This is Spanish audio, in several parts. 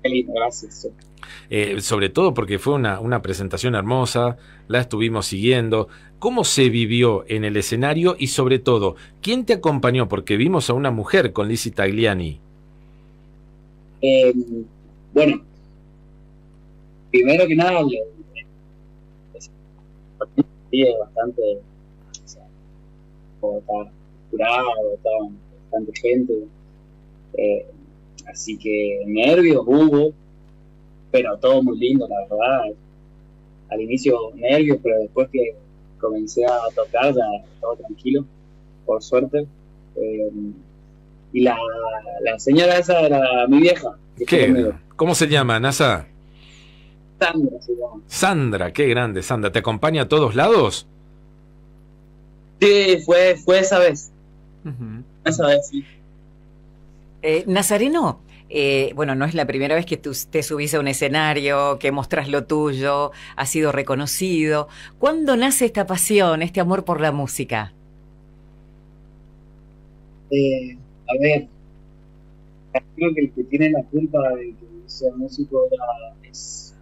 Qué lindo, gracias. Sobre todo porque fue una presentación hermosa, la estuvimos siguiendo. ¿Cómo se vivió en el escenario y sobre todo, quién te acompañó? Porque vimos a una mujer con Lizzie Tagliani. Eh, bueno, primero que nada, sí, es bastante, o sea, como está curado, está bastante gente, eh, así que nervios hubo, pero todo muy lindo, la verdad. Al inicio nervios, pero después que comencé a tocar ya estaba tranquilo, por suerte. Eh, y la señora esa era mi vieja, que fue ¿Qué? conmigo. ¿Cómo se llama, Nasa? Sandra se llama. Sandra, qué grande, Sandra. ¿Te acompaña a todos lados? Sí, fue Ujú. esa vez, sí. Nazareno, bueno, no es la primera vez que tú te subís a un escenario, que mostrás lo tuyo, has sido reconocido. ¿Cuándo nace esta pasión, este amor por la música? A ver, creo que el que tiene la culpa de que sea músico es...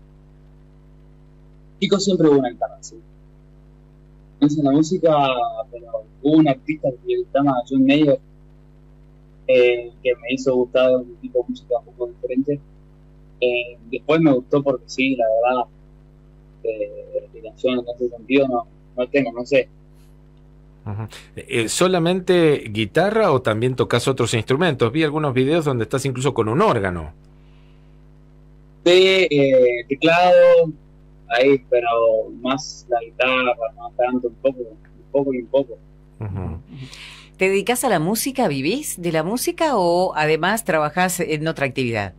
Chico siempre hubo una guitarra, sí. Pienso en la música, pero hubo un artista que se llama John Mayer, que me hizo gustar un tipo de música un poco diferente. Después me gustó porque sí, la verdad, explicación en ese sentido no tengo, no sé. Ujú. ¿Solamente guitarra o también tocas otros instrumentos? Vi algunos videos donde estás incluso con un órgano. De teclado, ahí, pero más la guitarra, no tanto, un poco y un poco. Ujú. ¿Te dedicas a la música, vivís de la música o además trabajás en otra actividad?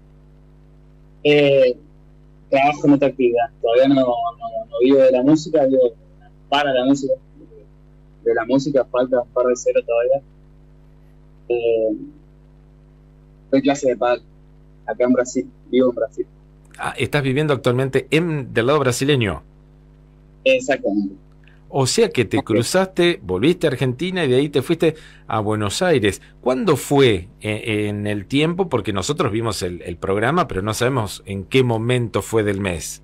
Eh, Trabajo en otra actividad, todavía no vivo de la música, vivo para la música. De la música falta un par de cero todavía. Eh, Doy clase de pádel acá en Brasil, vivo en Brasil. Ah, estás viviendo actualmente del lado brasileño. Exactamente. O sea que te Ok. cruzaste, volviste a Argentina y de ahí te fuiste a Buenos Aires. ¿Cuándo fue en el tiempo? Porque nosotros vimos el programa, pero no sabemos en qué momento fue del mes.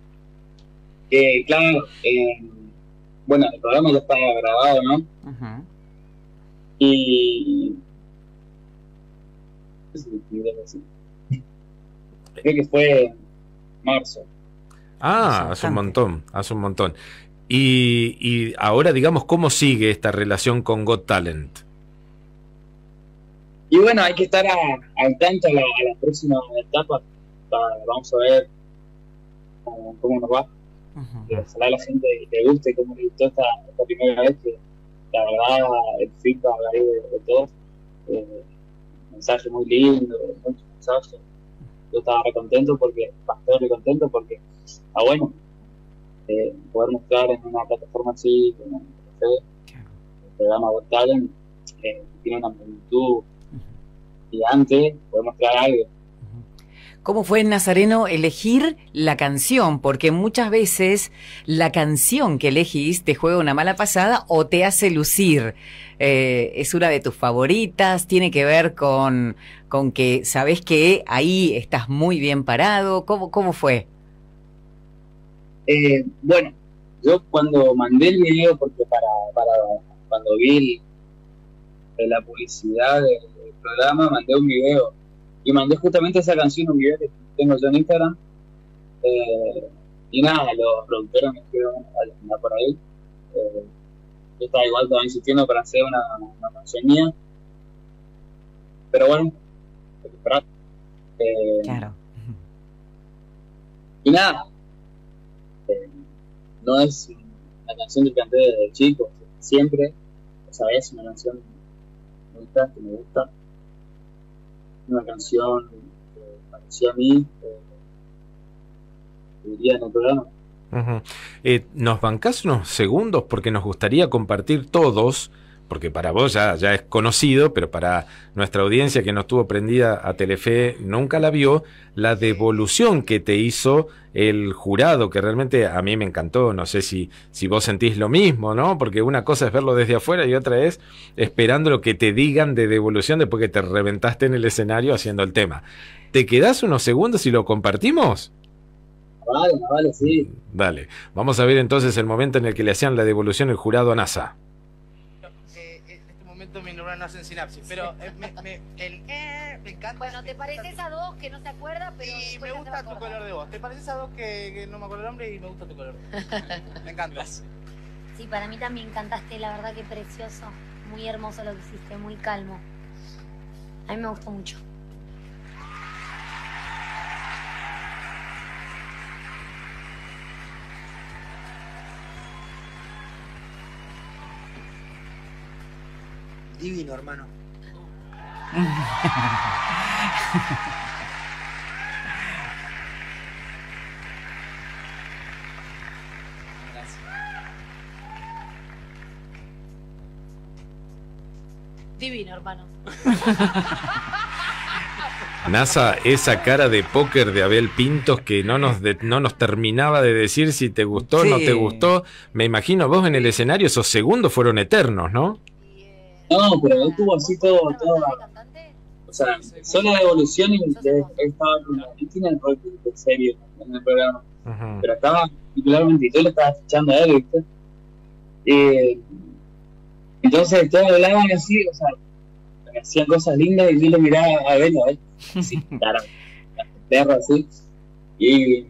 Claro, bueno, el programa ya estaba grabado, ¿no? Ujú. Y creo que fue en marzo. Hace Ah, hace un bastante. montón, hace un montón. Y ahora, digamos, ¿cómo sigue esta relación con Got Talent? Y bueno, hay que estar al tanto a la próxima etapa. Vamos a ver cómo nos va. Ujú. Ojalá a la gente le guste cómo le gustó esta primera vez que la verdad el feedback ahí de todos, eh, mensaje muy lindo, muchos mensajes. Yo estaba re contento porque, bastante contento porque está bueno poder mostrar en una plataforma así como Claro. el programa Got Talent, tiene una magnitud gigante, poder mostrar algo. ¿Cómo fue, Nazareno, elegir la canción? Porque muchas veces la canción que elegís te juega una mala pasada o te hace lucir. Es una de tus favoritas, tiene que ver con que sabés que ahí estás muy bien parado. ¿Cómo fue? Bueno, yo cuando mandé el video, porque para cuando vi la publicidad del programa, mandé un video y mandé justamente esa canción, un video que tengo yo en Instagram. eh, y nada, los productores me dijeron, vale, anda por ahí. Eh, yo estaba igual, estaba insistiendo para hacer una canción mía, pero bueno, hay que esperar. Eh, Claro. y nada, eh, no es una canción que canté desde chico, siempre, o sea, es una canción que me gusta, una canción que pareció a mí, que diría en el programa. Ujú. ¿Nos bancás unos segundos? Porque nos gustaría compartir todos porque para vos ya es conocido, pero para nuestra audiencia que no estuvo prendida a Telefe, nunca la vio, la devolución que te hizo el jurado, que realmente a mí me encantó. No sé si vos sentís lo mismo, ¿no? Porque una cosa es verlo desde afuera y otra es esperando lo que te digan de devolución después que te reventaste en el escenario haciendo el tema. ¿Te quedás unos segundos y lo compartimos? Vale, sí. Dale, vamos a ver entonces el momento en el que le hacían la devolución el jurado a NASA. Este momento mis neuronas no hacen sinapsis, pero me encanta. Bueno, ¿te pareces a dos que no se acuerda, pero Y me gusta tu color de voz. ¿Te pareces a dos que no me acuerdo el nombre y me gusta tu color? Me encanta. Sí, para mí también cantaste, la verdad que precioso. Muy hermoso lo que hiciste, muy calmo. A mí me gustó mucho. Divino, hermano. Divino, hermano. NASA, esa cara de póker de Abel Pintos que no nos terminaba de decir si te gustó o no te gustó. Me imagino vos en el escenario, esos segundos fueron eternos, ¿no? No, pero él tuvo así todo. O sea, solo la devolución y estaba con Argentina en serio en el programa. Pero estaba particularmente, y tú le estabas escuchando a él, ¿viste? Entonces todos hablaban así, o sea, hacían cosas lindas y yo le miraba a ver, así, claro, la perra así. Y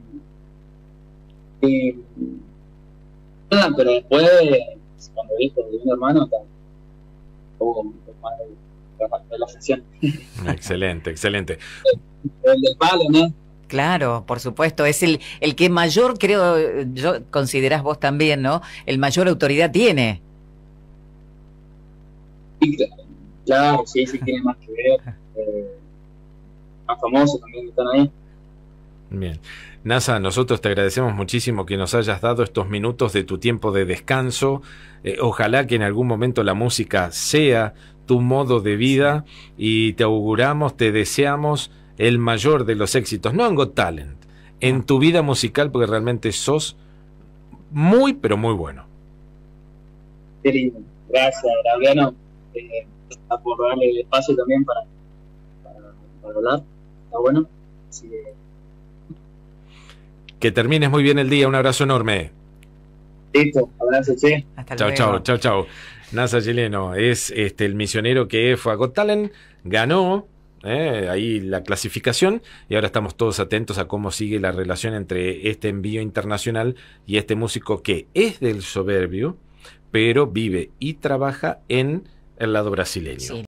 nada, pero después, cuando dijo de un hermano, hubo más de la sesión. Excelente, excelente. El del palo, ¿no? Claro, por supuesto, es el que mayor, creo, yo considerás vos también, ¿no? El mayor autoridad tiene. Sí, claro, sí, tiene más que ver. Más famosos también que están ahí. Bien. NASA, nosotros te agradecemos muchísimo que nos hayas dado estos minutos de tu tiempo de descanso. Ojalá que en algún momento la música sea tu modo de vida y te auguramos, te deseamos el mayor de los éxitos, no en Got Talent, en tu vida musical, porque realmente sos muy, pero muy bueno. Qué lindo. Gracias, Gabriano, por darle el espacio también para hablar. Está bueno. Así que termines muy bien el día. Un abrazo enorme. Listo, abrazo, che. Hasta luego. Chao. Chao. NASA Chileno es el misionero que fue a Got Talent, ganó ahí la clasificación y ahora estamos todos atentos a cómo sigue la relación entre este envío internacional y este músico que es del Soberbio, pero vive y trabaja en el lado brasileño. Sí.